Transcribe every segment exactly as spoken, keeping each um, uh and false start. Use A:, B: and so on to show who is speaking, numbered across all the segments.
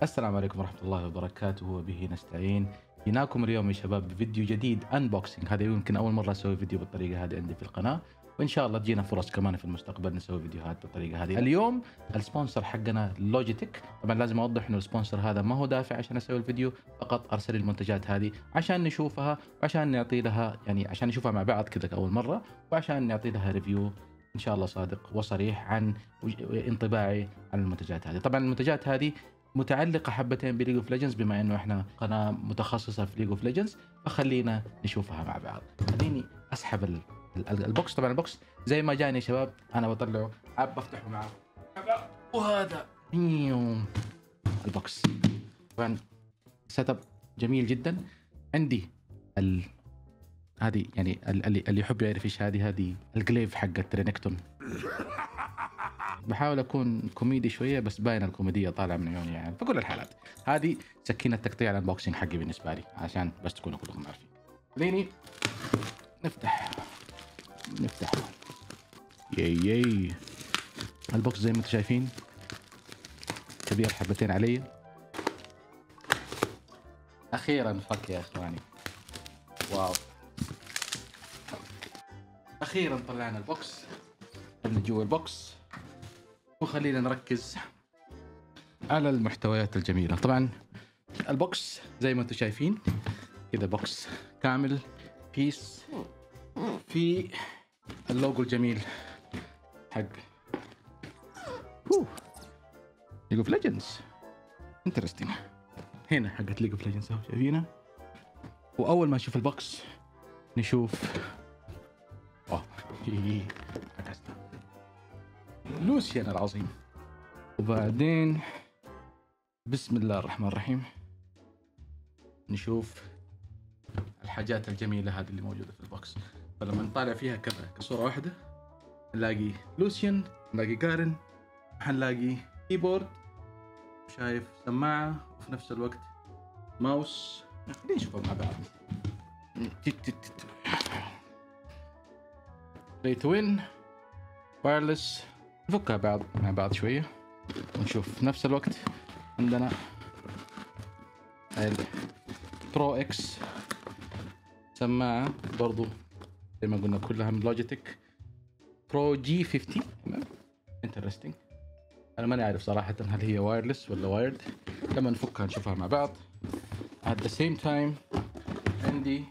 A: السلام عليكم ورحمة الله وبركاته وبه نستعين. جيناكم اليوم يا شباب بفيديو جديد انبوكسنج. هذا يمكن أول مرة أسوي فيديو بالطريقة هذه عندي في القناة، وإن شاء الله تجينا فرص كمان في المستقبل نسوي فيديوهات بالطريقة هذه. اليوم السبونسر حقنا لوجيتك. طبعا لازم أوضح إنه السبونسر هذا ما هو دافع عشان أسوي الفيديو، فقط أرسل المنتجات هذه عشان نشوفها وعشان نعطي لها يعني عشان نشوفها مع بعض كذا أول مرة، وعشان نعطي لها ريفيو إن شاء الله صادق وصريح عن انطباعي عن المنتجات هذه. طبعا المنتجات هذه متعلقة حبتين بليج اوف ليجندز، بما انه احنا قناة متخصصة في ليج اوف ليجندز فخلينا نشوفها مع بعض. خليني اسحب ال... ال... البوكس. طبعا البوكس زي ما جاني يا شباب انا بطلعه عاب بفتحه معاه، وهذا ميوم البوكس. طبعا سيت اب جميل جدا. عندي ال... هذه يعني اللي اللي يحب يعرف ايش هذه هذه الجليف حقت رينكتون. بحاول اكون كوميدي شويه بس باين الكوميديه طالعه من عيوني يعني في كل الحالات. هذه سكينه تقطيع الانبوكسنج حقي بالنسبه لي عشان بس تكونوا كلكم عارفين. خليني نفتح نفتح ياي ياي البوكس زي ما انتم شايفين كبير حبتين علي. اخيرا فك يا اخواني، واو اخيرا طلعنا البوكس من جوا البوكس، وخلينا نركز على المحتويات الجميلة. طبعا البوكس زي ما انتم شايفين كذا بوكس كامل بيس، في اللوجو الجميل حق ليج اوف ليجندز. انترستنج هنا حقت ليج اوف ليجندز شايفينها. واول ما نشوف البوكس نشوف اوه لوسيان العظيم، وبعدين بسم الله الرحمن الرحيم نشوف الحاجات الجميلة هذه اللي موجودة في البوكس. فلما نطالع فيها كذا كصورة واحدة نلاقي لوسيان، نلاقي جارين، حنلاقي كيبورد، شايف سماعة، وفي نفس الوقت ماوس. خلينا نشوفها مع بعض. بلاي تو وين وايرلس. نفكها بعض مع بعض شوية ونشوف. في نفس الوقت عندنا البرو اكس سماعة برضو زي ما قلنا كلها من لوجيتك برو جي خمسين. انترستنج، انا ماني عارف صراحة هل هي وايرلس ولا وايرد. لما نفكها نشوفها مع بعض. at the same time عندي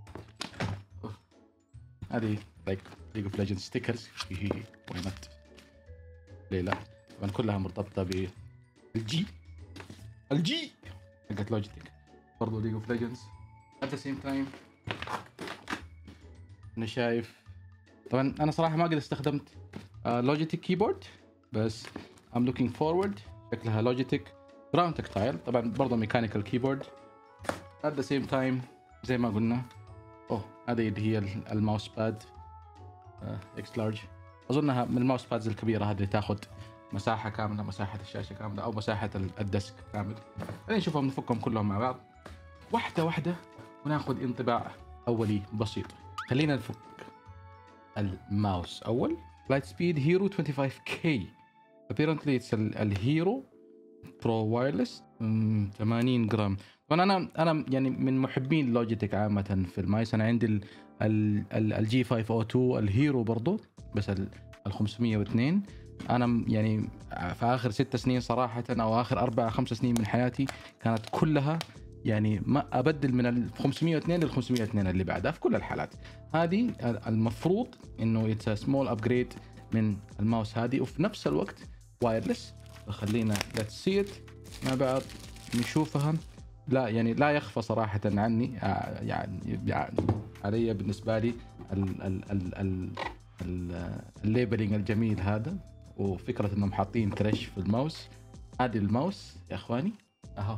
A: هذه like League of Legends stickers. why not؟ ليه لا؟ طبعا كلها مرتبطة بالجي الجي حقت لوجيتك برضو ليج اوف ليجندز. at the same time انا شايف طبعا انا صراحة ما قد استخدمت لوجيتك كيبورد، بس I'm looking forward. شكلها لوجيتك براون تكتايل، طبعا برضو ميكانيكال كيبورد. at the same time زي ما قلنا اوه هذه اللي هي الماوس باد اكس لارج. اظنها من الماوس بادز الكبيره هذه اللي تاخذ مساحه كامله، مساحه الشاشه كامله او مساحه الديسك كامل. خلينا نشوفهم نفكهم كلهم مع بعض واحده واحده وناخذ انطباع اولي بسيط. خلينا نفك الماوس اول. لايت سبيد هيرو خمسة وعشرين كي apparently it's الهيرو برو وايرلس ثمانين جرام. طبعا انا انا يعني من محبين لوجيتك عامه في المايس. انا عندي الجي خمسمية واثنين الهيرو برضو، بس ال خمسمية واثنين. انا يعني في اخر ست سنين صراحه او اخر اربع خمس سنين من حياتي كانت كلها يعني ما ابدل من ال خمسمية واثنين لل خمسمية واثنين اللي بعدها في كل الحالات. هذه المفروض انه اتس سمول ابجريد من الماوس هذه، وفي نفس الوقت وايرلس. فخلينا ليتس سي ات مع بعض نشوفها. لا يعني لا يخفى صراحة عني يعني, يعني علي بالنسبة لي ال ال ال ال ال الليبلينج الجميل هذا، وفكرة انهم حاطين كرش في الماوس. هذه الماوس يا اخواني اهو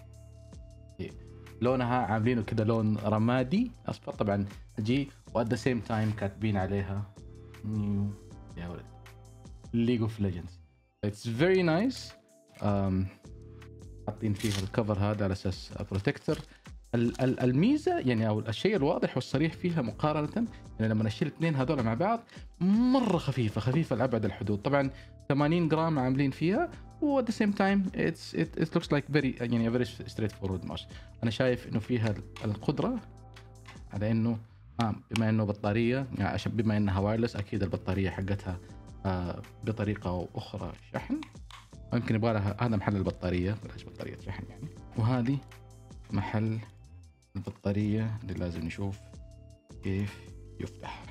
A: لونها عاملينه كده لون رمادي اصفر. طبعا جي وات ذا سيم تايم كاتبين عليها نيو يا ولد ليج اوف ليجندز. اتس فيري نايس. حاطين فيها الكفر هذا على اساس بروتكتور. الميزه يعني او الشيء الواضح والصريح فيها مقارنه يعني لما نشيل الاثنين هذول مع بعض مره خفيفه خفيفه لابعد الحدود. طبعا ثمانين جرام عاملين فيها، و at the same time it's it, it looks like very يعني a very straightforward mouse. انا شايف انه فيها القدره على انه آه بما انه بطاريه يعني عشان بما انها وايرلس اكيد البطاريه حقتها آه بطريقه او اخرى شحن، ويمكن يبغى لها هذا محل البطاريه بلاش بطاريه شحن يعني، وهذه محل البطاريه اللي لازم نشوف كيف يفتح.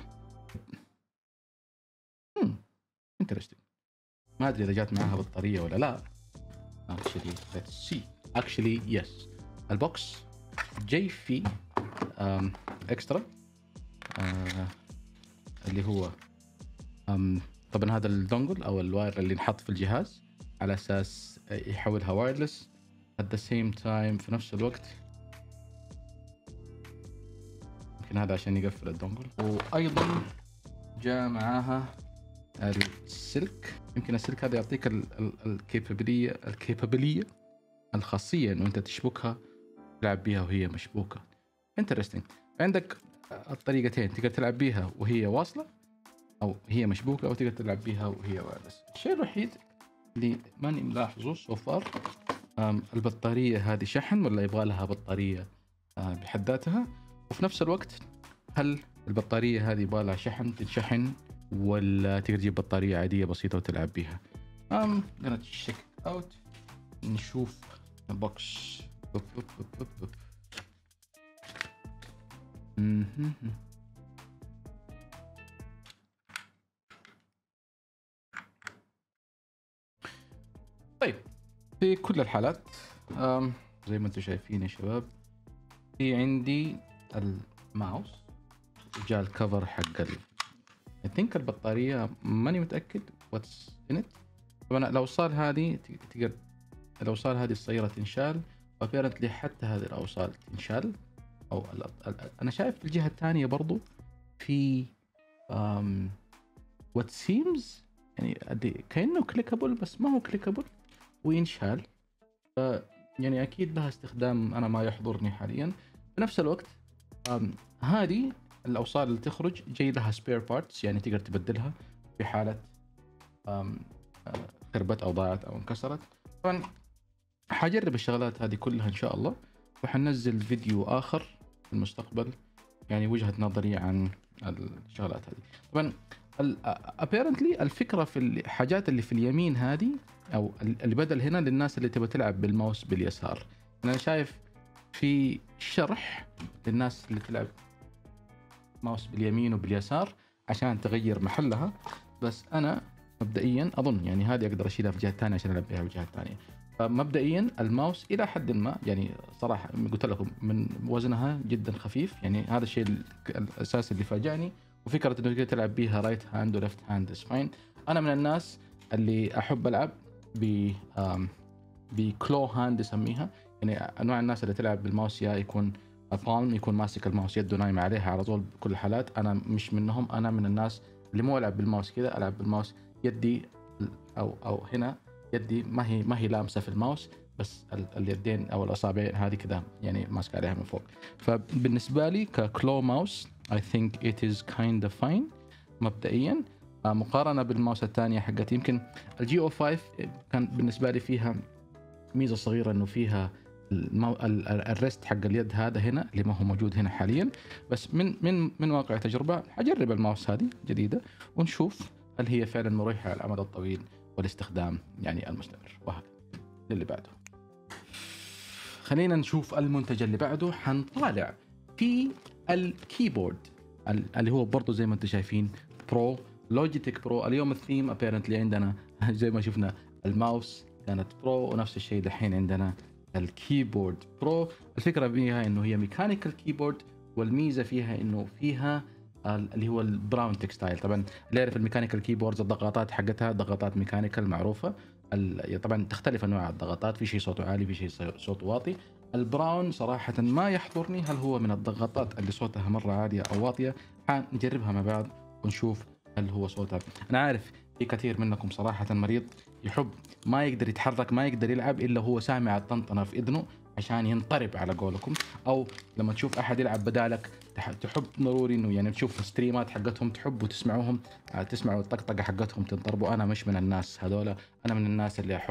A: امم انترستنج، ما ادري اذا جات معاها بطاريه ولا لا. actually let's see actually yes البوكس جاي فيه um, اكسترا uh, اللي هو um, طبعا هذا الدونجل او الواير اللي نحط في الجهاز على اساس يحولها وايرلس at the same time في نفس الوقت يمكن هذا عشان يقفل الدونجل. وايضا جاء معاها السلك، يمكن السلك هذا يعطيك الكيبابيلية الكيبابيلية الخاصية انه انت تشبكها تلعب بيها وهي مشبوكة. انترستنج، عندك الطريقتين تقدر تلعب بيها وهي واصلة او هي مشبوكة، او تقدر تلعب بيها وهي وايرلس. الشيء الوحيد اللي ماني ملاحظه سو فار البطارية هذه شحن ولا يبغى لها بطارية بحد ذاتها، وفي نفس الوقت هل البطارية هذه يبغى لها شحن تتشحن ولا تقدر تجيب بطارية عادية بسيطة وتلعب بيها. ام gonna check it out نشوف البوكس. طيب في كل الحالات أم زي ما انتم شايفين يا شباب في عندي الماوس، جاء الكفر حق ال I think البطارية ماني متأكد what's in it. طبعا الأوصال هذه تقدر الأوصال هذه الصغيرة تنشال، apparently حتى هذه الأوصال تنشال. أو ال ال أنا شايف في الجهة الثانية برضو في um, what seems يعني كأنه clickable بس ما هو clickable وينشال، ف يعني أكيد لها استخدام أنا ما يحضرني حاليا. في نفس الوقت um, هذه الأوصال اللي تخرج جاي لها سبير بارتس يعني تقدر تبدلها في حالة خربت أو ضاعت أو انكسرت. طبعا حجرب الشغلات هذه كلها إن شاء الله، وحننزل فيديو آخر في المستقبل يعني وجهة نظري عن الشغلات هذه. طبعا apparently الفكرة في الحاجات اللي في اليمين هذه أو اللي بدل هنا للناس اللي تبغى تلعب بالماوس باليسار. أنا شايف في شرح للناس اللي تلعب ماوس باليمين وباليسار عشان تغير محلها، بس أنا مبدئيا أظن يعني هذه أقدر أشيلها في الجهة الثانية عشان ألعب بها في الجهة الثانية. فمبدئيا الماوس إلى حد ما يعني صراحة قلت لكم من وزنها جدا خفيف، يعني هذا الشيء الأساسي اللي فاجأني، وفكرة إنه تلعب بيها رايت هاند وليفت هاند is fine. أنا من الناس اللي أحب ألعب ب بكلو هاند يسميها، يعني أنواع الناس اللي تلعب بالماوس يا يكون بالم يكون ماسك الماوس يده نايمة عليها على طول بكل الحالات. أنا مش منهم، أنا من الناس اللي مو ألعب بالماوس كذا، ألعب بالماوس يدي أو أو هنا يدي ما هي ما هي لامسة في الماوس، بس اليدين أو الأصابعين هذه كذا يعني ماسك عليها من فوق. فبالنسبة لي ككلو ماوس I think it is kind of fine مبدئيا مقارنة بالماوس الثانية حقتي. يمكن الجي او خمسة كان بالنسبة لي فيها ميزة صغيرة إنه فيها المو... الريست حق اليد هذا هنا اللي ما هو موجود هنا حاليا، بس من من من واقع تجربة حجرب الماوس هذه جديدة ونشوف هل هي فعلا مريحة على المدى الطويل والاستخدام يعني المستمر. وهذا اللي بعده. خلينا نشوف المنتج اللي بعده. حنطالع في الكيبورد اللي هو برضو زي ما انتم شايفين برو لوجيتك برو. اليوم الثيم apparently عندنا زي ما شفنا الماوس كانت برو، ونفس الشيء دحين عندنا الكيبورد برو. الفكرة فيها انه هي ميكانيكال كيبورد، والميزة فيها انه فيها اللي هو البراون تكستايل. طبعا اللي يعرف الميكانيكال كيبوردز الضغطات حقتها ضغطات ميكانيكال معروفة. طبعا تختلف انواع الضغطات، في شيء صوته عالي في شيء صوته واطي. البراون صراحة ما يحضرني هل هو من الضغطات اللي صوتها مرة عالية او واطية. حنجربها مع بعض ونشوف هل هو صوتها. انا عارف في كثير منكم صراحة مريض يحب ما يقدر يتحرك ما يقدر يلعب الا هو سامع الطنطنة في اذنه عشان ينطرب على قولكم، او لما تشوف احد يلعب بدالك تحب ضروري انه يعني تشوف ستريمات حقتهم تحبوا تسمعوهم تسمعوا الطقطقة حقتهم تنطربوا. انا مش من الناس هذولا، انا من الناس اللي احب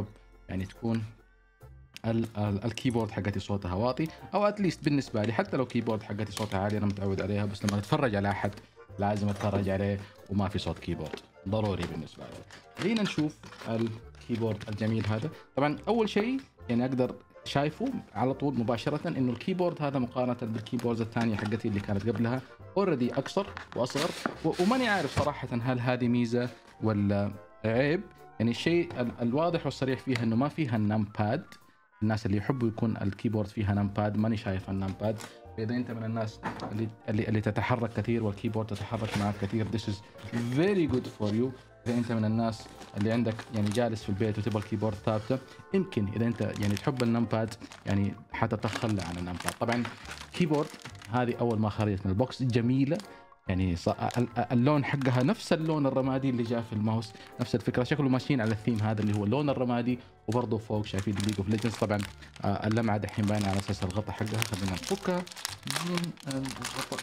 A: يعني تكون ال ال الكيبورد حقتي صوتها واطي، او اتليست بالنسبه لي حتى لو كيبورد حقتي صوتها عالي انا متعود عليها، بس لما اتفرج على احد لازم اتفرج عليه وما في صوت كيبورد ضروري بالنسبه لي. خلينا نشوف الكيبورد الجميل هذا. طبعا اول شيء يعني اقدر شايفه على طول مباشره انه الكيبورد هذا مقارنه بالكيبوردز الثانيه حقتي اللي كانت قبلها اوريدي اقصر واصغر، وماني عارف صراحه هل هذه ميزه ولا عيب. يعني الشيء الواضح والصريح فيها انه ما فيها النمباد. الناس اللي يحبوا يكون الكيبورد فيها نمباد، ماني شايف النمباد. فاذا انت من الناس اللي اللي, اللي تتحرك كثير والكيبورد تتحرك معك كثير this is very good for you. اذا انت من الناس اللي عندك يعني جالس في البيت وتبغى الكيبورد ثابته، يمكن اذا انت يعني تحب النمباد يعني حتتخلى عن النمباد. طبعا كيبورد هذه اول ما خرجت من البوكس جميله، يعني اللون حقها نفس اللون الرمادي اللي جاء في الماوس، نفس الفكره، شكله ماشيين على الثيم هذا اللي هو اللون الرمادي. وبرضه فوق شايفين ليج اوف ليجندز. طبعا اللمعه دحين باينه على اساس الغطاء حقها. خلينا نفكها من الغطاء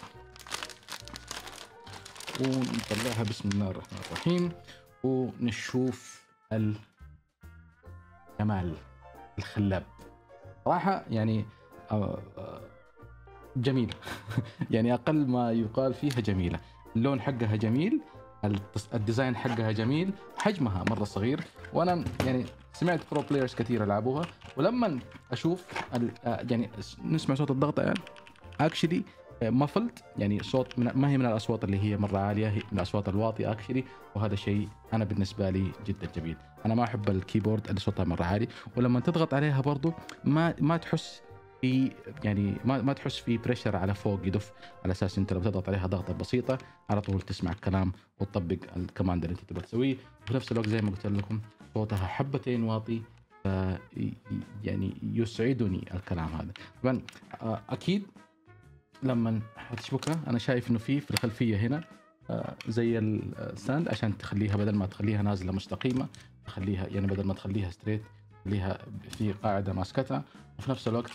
A: ونطلعها بسم الله الرحمن الرحيم ونشوف الجمال الخلاب. صراحه يعني جميلة يعني أقل ما يقال فيها جميلة. اللون حقها جميل، الديزاين حقها جميل، حجمها مرة صغير. وأنا يعني سمعت برو بلايرز كثير يلعبوها، ولما أشوف يعني نسمع صوت الضغط يعني اكشلي مفلت، يعني صوت من ما هي من الأصوات اللي هي مرة عالية، هي من الأصوات الواطية اكشلي. وهذا شيء أنا بالنسبة لي جدا جميل. أنا ما أحب الكيبورد اللي صوتها مرة عالي، ولما تضغط عليها برضو ما ما تحس في يعني ما ما تحس في بريشر على فوق يدف، على اساس انت لو تضغط عليها ضغطه بسيطه على طول تسمع الكلام وتطبق الكماند اللي انت تبغى تسويه. وفي نفس الوقت زي ما قلت لكم صوتها حبتين واطي، يعني يسعدني الكلام هذا. طبعا اكيد لما حتشبكها انا شايف انه في في الخلفيه هنا زي الستاند عشان تخليها بدل ما تخليها نازله مستقيمه تخليها يعني بدل ما تخليها ستريت تخليها في قاعده ماسكتها. وفي نفس الوقت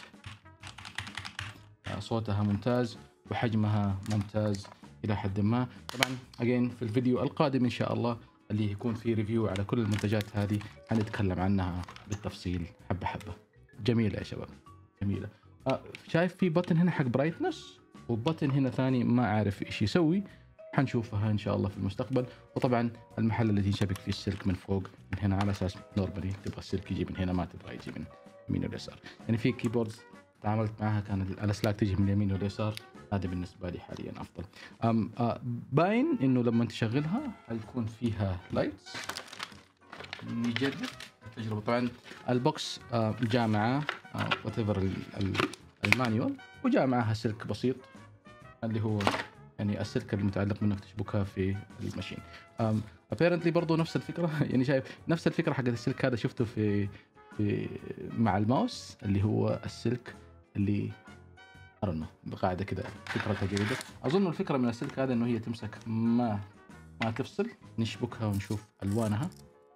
A: صوتها ممتاز وحجمها ممتاز إلى حد ما. طبعا أجين في الفيديو القادم إن شاء الله اللي يكون فيه ريفيو على كل المنتجات هذه هنتكلم عنها بالتفصيل حبة حبة. جميلة يا شباب جميلة. آه شايف في بطن هنا حق برايتنس وبطن هنا ثاني ما أعرف إيش يسوي، حنشوفها إن شاء الله في المستقبل. وطبعا المحل الذي ينشبك فيه السلك من فوق من هنا على أساس نورمالي تبغى السلك يجي من هنا ما تبغى يجي من اليمين واليسار. يعني في كيبوردز تعاملت معها كان الاسلاك تجي من اليمين واليسار، هذا بالنسبه لي حاليا افضل. أم أه باين انه لما تشغلها حيكون فيها لايتس. نجرب التجربه. طبعا البوكس أه جاء معاه وات ايفر المانيوال، وجاء معها سلك بسيط اللي هو يعني السلك المتعلق منك تشبكها في الماشين. أم ابيرنتلي برضو نفس الفكره يعني شايف نفس الفكره حق السلك هذا شفته في في مع الماوس اللي هو السلك اللي أرنه بقاعدة كده فكرتها جيدة. أظن الفكرة من السلك هذا إنه هي تمسك ما ما تفصل. نشبكها ونشوف ألوانها.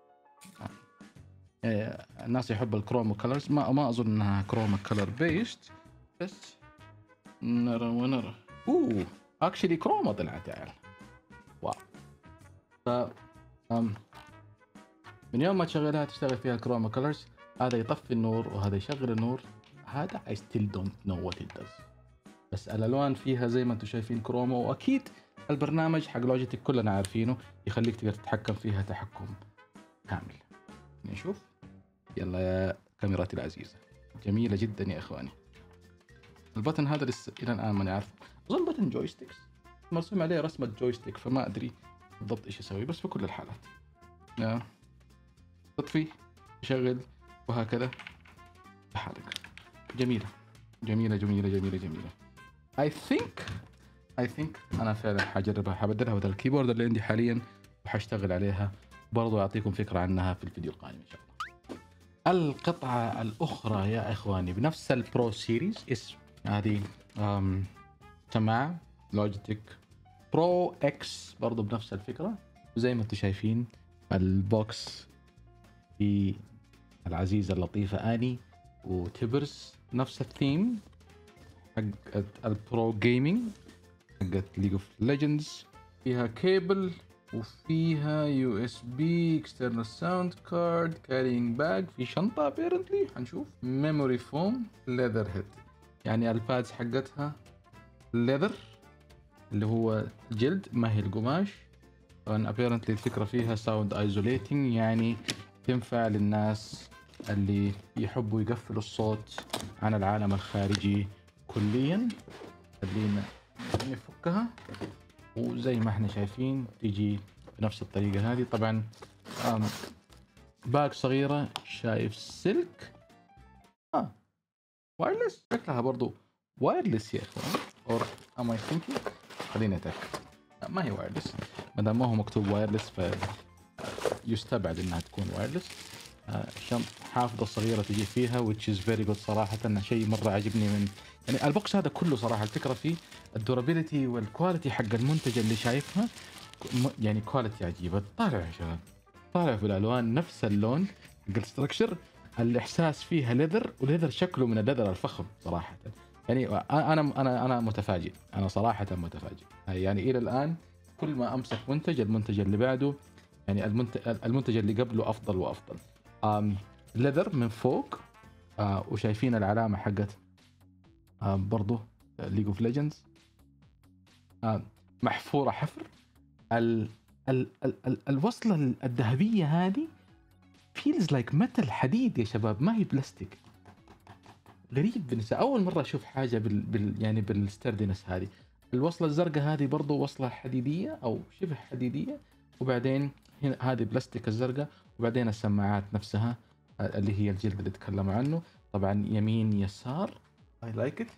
A: آه. الناس يحب الكروما كلرز، ما ما أظن إنها كروما كلر بيست، بس نرى ونرى. أوه أكشلي كروما طلعت يعني واو. ف أم من يوم ما تشغلها تشتغل فيها كروما كلرز. هذا يطفي النور وهذا يشغل النور. هذا I still don't know what it does. بس الالوان فيها زي ما انتم شايفين كروما. واكيد البرنامج حق لوجيتك كلنا عارفينه يخليك تقدر تتحكم فيها تحكم كامل. نشوف يلا يا كاميراتي العزيزه. جميله جدا يا اخواني. البتن هذا لسه الى الان ماني عارف، اظن بتن جويستيكس مرسوم عليه رسمه جويستيك، فما ادري بالضبط ايش يسوي. بس في كل الحالات تطفي يشغل وهكذا تحرك. جميلة جميلة جميلة جميلة جميلة. I think I think أنا فعلا حجربها، حبدلها بدل الكيبورد اللي عندي حاليا وحاشتغل عليها. برضو أعطيكم فكرة عنها في الفيديو القادم إن شاء الله. القطعة الأخرى يا إخواني بنفس البرو سيريز اسم هذه سماعة لوجيتك برو إكس برضو بنفس الفكرة. وزي ما أنتم شايفين البوكس في العزيزة اللطيفة آني وتبرز نفس الثيم حق البرو جيمنج حقت ليج اوف ليجندز. فيها كيبل وفيها يو اس بي اكسترنال ساوند كارد كارينج باج في شنطه ابيرنتلي حنشوف ميموري فوم ليذر هيد يعني البادز حقتها ليذر اللي هو جلد ما هي القماش. طبعا ابيرنتلي الفكره فيها ساوند ايزوليتنج يعني تنفع للناس اللي يحبوا يقفلوا الصوت عن العالم الخارجي كليا. خلينا نفكها وزي ما احنا شايفين تيجي بنفس الطريقة هذه. طبعا باك صغيرة شايف سلك اه وايرلس شكلها برضو وايرلس يا اخوان اور ام اي ثينكينج. خلينا نتأكد ما هي وايرلس ما دام ما هو مكتوب وايرلس فيستبعد انها تكون وايرلس. آه شنط حافظة صغيرة تجي فيها which is very good صراحة انه شيء مرة عجبني من يعني البوكس هذا كله صراحة. الفكرة فيه الدورابيلتي والكواليتي حق المنتج اللي شايفها يعني كواليتي عجيبة. طالع يا شباب طالع في الالوان نفس اللون الستركشر الاحساس فيها ليذر وليذر شكله من الليذر الفخم صراحة. يعني انا انا انا متفاجئ انا صراحة متفاجئ يعني الى الان كل ما امسك منتج المنتج اللي بعده يعني المنتج المنتج اللي قبله افضل وافضل. آم ليذر من فوق آه وشايفين العلامة حقت آه برضو ليج اوف ليجندز آه محفورة حفر. ال ال ال ال الوصلة الذهبية هذه feels like metal حديد يا شباب ما هي بلاستيك. غريب بالنسبة أول مرة أشوف حاجة بال, بال يعني بالستردنس هذه. الوصلة الزرقاء هذه برضو وصلة حديدية أو شبه حديدية وبعدين هنا هذه بلاستيك الزرقاء وبعدين السماعات نفسها اللي هي الجلد اللي تكلموا عنه. طبعا يمين يسار I like it.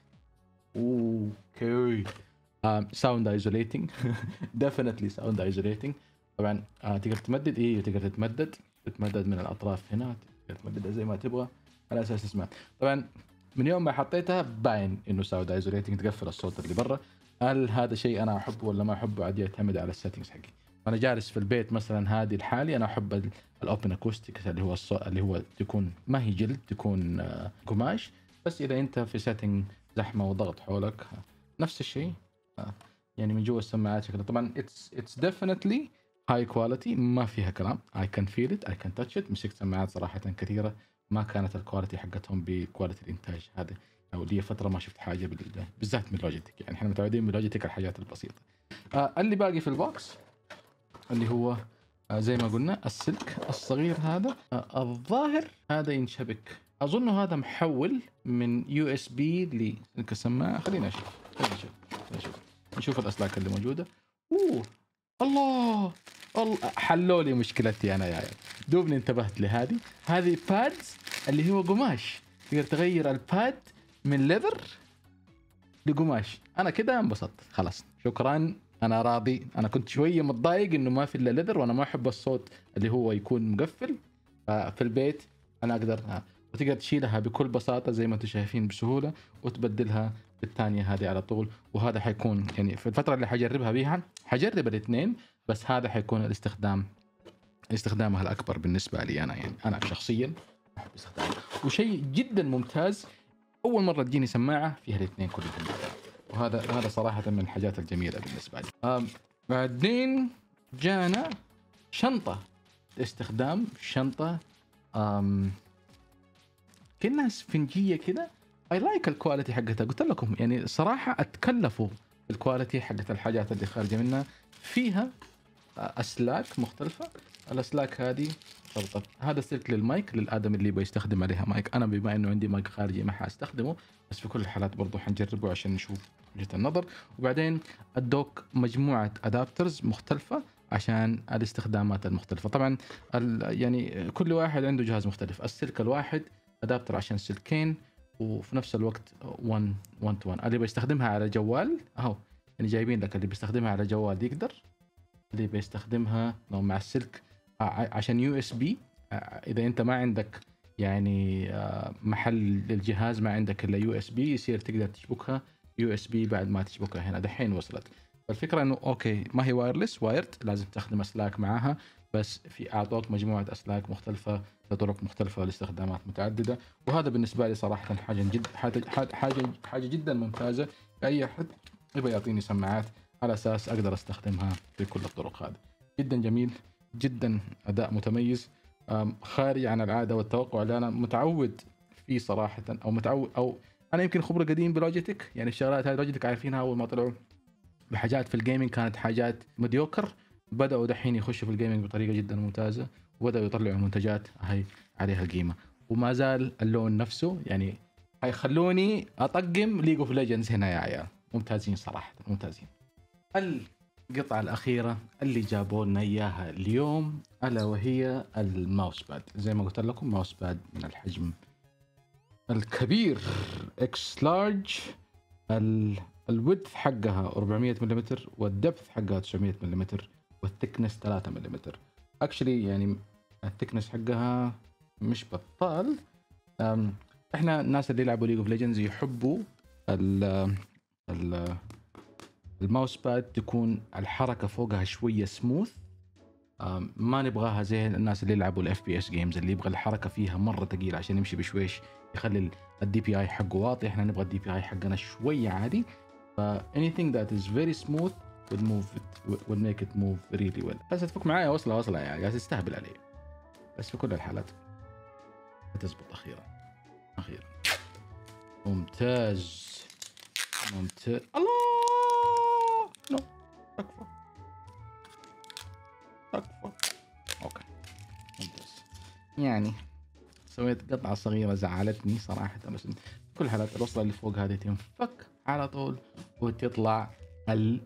A: اوكي ساوند ايزوليتنج ديفينتلي ساوند ايزوليتنج. طبعا آه تقدر تمدد ايه تقدر تتمدد تتمدد من الاطراف هنا تقدر تمددها زي ما تبغى على اساس تسمع. طبعا من يوم ما حطيتها باين انه ساوند ايزوليتنج تقفل الصوت اللي برا. هل هذا شيء انا احبه ولا ما احبه عاد يعتمد على السيتنجز حقي. انا جالس في البيت مثلا هذه الحالي انا احب الاوبن اكوستيك اللي هو الصوت اللي هو تكون ما هي جلد تكون آه قماش. بس اذا انت في سيتنج زحمه وضغط حولك نفس الشيء آه يعني من جوا السماعات شكلها. طبعا اتس اتس ديفينتلي هاي كواليتي ما فيها كلام. اي كان فيل ات اي كان تاتش ات. مسكت سماعات صراحه كثيره ما كانت الكواليتي حقتهم بكواليتي الانتاج هذا او لي فتره ما شفت حاجه بالذات من لوجيتك يعني احنا متعودين من لوجيتك الحاجات البسيطه. آه اللي باقي في البوكس اللي هو آه زي ما قلنا السلك الصغير هذا آه الظاهر هذا ينشبك. اظن هذا محول من يو اس بي لسلك السماعه. خلينا نشوف خلينا نشوف خلينا نشوف نشوف الاسلاك اللي موجوده. اوه الله الله حلوا لي مشكلتي انا يا دوبني انتبهت لهذه. هذه بادز اللي هو قماش تقدر تغير الباد من ليذر لقماش. انا كده انبسطت خلاص شكرا انا راضي. انا كنت شويه متضايق انه ما في الا ليذر وانا ما احب الصوت اللي هو يكون مقفل. في البيت انا اقدر وتقدر تشيلها بكل بساطه زي ما انتم شايفين بسهوله وتبدلها بالثانيه هذه على طول. وهذا حيكون يعني في الفتره اللي حجربها بيها حجرب الاثنين بس هذا حيكون الاستخدام استخدامها الاكبر بالنسبه لي انا يعني انا شخصيا احب استخدامه. وشيء جدا ممتاز اول مره تجيني سماعه فيها الاثنين كلهم وهذا هذا صراحه من الحاجات الجميله بالنسبه لي. بعدين جانا شنطه استخدام شنطه أم كأنها اسفنجيه كده. اي لايك الكواليتي حقتها قلت لكم يعني صراحه اتكلفوا الكواليتي حقت الحاجات اللي خارجه منها. فيها اسلاك مختلفه. الاسلاك هذه طبطب هذا سلك للمايك للادمي اللي يبغى يستخدم عليها مايك. انا بما انه عندي مايك خارجي ما حاستخدمه بس في كل الحالات برضو حنجربه عشان نشوف وجهة النظر. وبعدين الدوك مجموعه ادابترز مختلفه عشان الاستخدامات المختلفه. طبعا يعني كل واحد عنده جهاز مختلف. السلك الواحد ادابتر عشان سلكين وفي نفس الوقت واحد واحد تو واحد. اللي بيستخدمها على جوال اهو يعني جايبين لك اللي بيستخدمها على جوال يقدر. اللي بيستخدمها مع السلك عشان يو اس بي اذا انت ما عندك يعني محل للجهاز ما عندك الا يو اس بي يصير تقدر تشبكها يو اس بي بعد ما تشبكها هنا دحين وصلت. فالفكره انه اوكي ما هي وايرلس وايرد لازم تستخدم اسلاك معاها بس في اعطوك مجموعه اسلاك مختلفه لطرق مختلفه لاستخدامات متعدده. وهذا بالنسبه لي صراحه حاجه جد حاجه حاجه حاجه جدا ممتازه لاي احد يبغى يعطيني سماعات على اساس اقدر استخدمها في كل الطرق هذه. جدا جميل، جدا اداء متميز، خارج عن العاده والتوقع اللي انا متعود فيه صراحه، او متعود او انا يمكن خبره قديم بلوجيتك. يعني الشغلات هذه لوجيتك عارفينها، اول ما طلعوا بحاجات في الجيمنج كانت حاجات مديوكر، بداوا دحين يخشوا في الجيمنج بطريقه جدا ممتازه، وبداوا يطلعوا منتجات هي عليها قيمه، وما زال اللون نفسه. يعني حيخلوني اطقم ليج اوف ليجندز هنا يا عيال، ممتازين صراحه ممتازين. القطعه الاخيره اللي جابوا لنا اياها اليوم الا وهي الماوس باد. زي ما قلت لكم ماوس باد من الحجم الكبير اكس لارج، الويدث حقها أربعمية ملم والدبث حقها تسعمية ملم والثكنس ثلاثة ملم. اكشلي يعني الثكنس حقها مش بطال. احنا الناس اللي يلعبوا ليج اوف ليجندز يحبوا ال ال الماوس باد تكون الحركه فوقها شويه سموث، ما نبغاها زي الناس اللي يلعبوا الاف بي اس جيمز اللي يبغى الحركه فيها مره ثقيله عشان يمشي بشويش يخلي الدي بي اي حقه واطي. احنا نبغى الدي بي اي حقنا شويه عادي. ف anything that is very smooth will move it will make it move really well. بس تفك معايا وصله وصله يعني قاعد تستهبل علي، بس في كل الحالات بتزبط اخيرا اخيرا. ممتاز ممتاز. الله نو تكفى تكفى. اوكي ممتاز. يعني سويت قطعة صغيرة زعلتني صراحة، بس في كل الحالات الوصلة اللي فوق هذه تنفك على طول وتطلع ال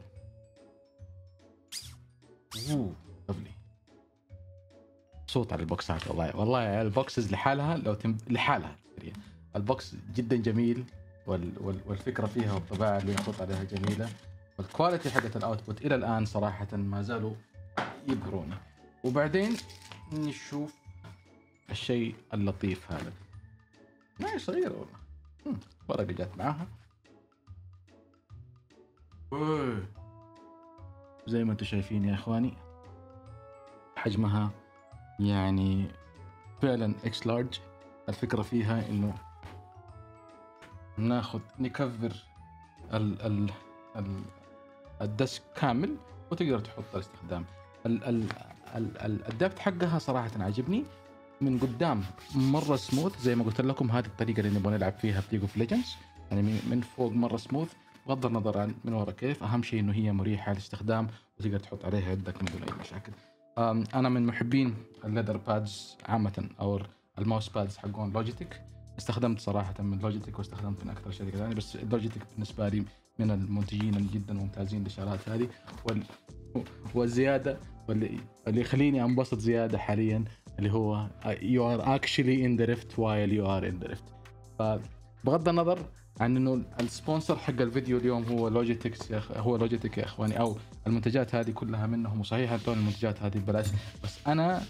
A: اوه لفلي. صوت على البوكسات والله والله البوكسز لحالها لو تم... لحالها البوكس جدا جميل، وال... وال... والفكرة فيها والطباعة اللي محطوط عليها جميلة، والكواليتي حقت الاوتبوت الى الان صراحة ما زالوا يبهروني. وبعدين نشوف الشيء اللطيف هذا، ما هي صغيرة والله، ورقة جات معاها زي ما انتم شايفين يا اخواني، حجمها يعني فعلا اكس لارج. الفكرة فيها انه ناخذ نكفر ال ال ال الديسك كامل وتقدر تحط الاستخدام. ال ال ال الدبت حقها صراحة عجبني، من قدام مرة سموث زي ما قلت لكم، هذه الطريقة اللي نبغى نلعب فيها في ليج اوف ليجندز، يعني من فوق مرة سموث بغض النظر عن من ورا كيف. أهم شيء إنه هي مريحة للاستخدام وتقدر تحط عليها يدك من دون أي مشاكل. أنا من محبين الليدر بادز عامة أو الماوس بادز حقون لوجيتك، استخدمت صراحة من لوجيتك واستخدمت من أكثر شركة ثانية، بس لوجيتك بالنسبة لي من المنتجين اللي جدا ممتازين للشغلات هذه. وال... والزيادة واللي اللي يخليني أنبسط زيادة حاليا اللي هو you are actually in the rift while you are in the rift. فبغض النظر عن انه السبونسر حق الفيديو اليوم هو لوجيتك، هو لوجيتك يا اخواني، او المنتجات هذه كلها منهم، وصحيح هذول المنتجات هذه ببلاش، بس انا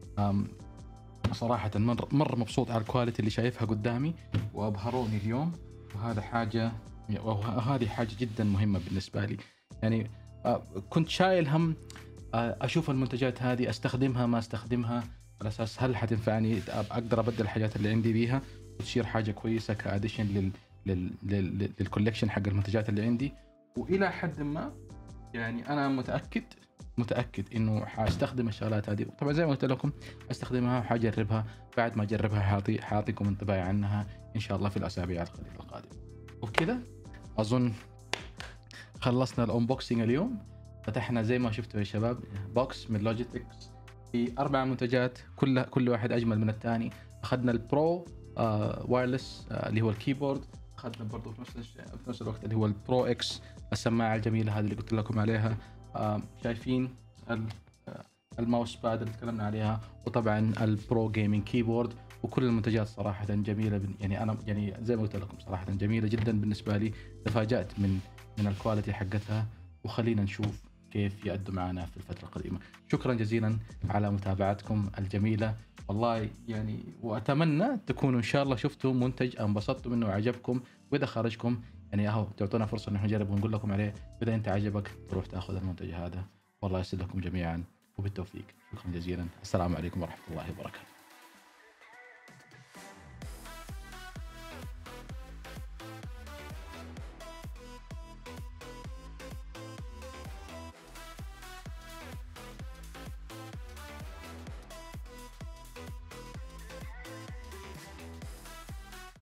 A: صراحة مرة, مرة مبسوط على الكواليتي اللي شايفها قدامي وابهروني اليوم، وهذا حاجة وهذه حاجة جدا مهمة بالنسبة لي. يعني كنت شايل هم اشوف المنتجات هذه استخدمها ما استخدمها على اساس هل حتنفعني، اقدر ابدل الحاجات اللي عندي بيها وتصير حاجه كويسه كاديشن لل لل لل للكولكشن حق المنتجات اللي عندي. والى حد ما يعني انا متاكد متاكد انه حاستخدم الشغلات هذه. طبعا زي ما قلت لكم استخدمها وحجربها، بعد ما اجربها حاعطي حاعطيكم انطباعي عنها ان شاء الله في الاسابيع القليله القادمه. وبكذا اظن خلصنا الانبوكسنج اليوم. فتحنا زي ما شفتوا يا شباب بوكس من لوجيتك في اربع منتجات، كل كل واحد اجمل من الثاني. اخذنا البرو آه وايرلس آه اللي هو الكيبورد، اخذنا برضه في نفس في نفس الوقت اللي هو البرو اكس السماعه الجميله هذه اللي قلت لكم عليها. آه شايفين الماوس باد اللي تكلمنا عليها، وطبعا البرو جيمنج كيبورد. وكل المنتجات صراحه جميله، يعني انا يعني زي ما قلت لكم صراحه جميله جدا بالنسبه لي. تفاجات من من الكواليتي حقتها، وخلينا نشوف كيف يأدوا معنا في الفترة القادمة. شكرا جزيلا على متابعتكم الجميلة والله يعني، وأتمنى تكونوا إن شاء الله شفتوا منتج انبسطتوا منه وعجبكم، وإذا خرجكم يعني أهو تعطونا فرصة إنه نجرب ونقول لكم عليه، وإذا أنت عجبك تروح تأخذ المنتج هذا. والله يسعدكم جميعا وبالتوفيق. شكرا جزيلا، السلام عليكم ورحمة الله وبركاته.